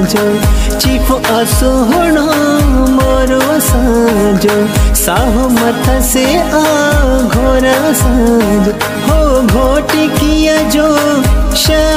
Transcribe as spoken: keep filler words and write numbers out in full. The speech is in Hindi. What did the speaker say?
साजो चिफ असोहण मोरो साजो साहो मथा से आ घोरा साजो हो घोट किया जो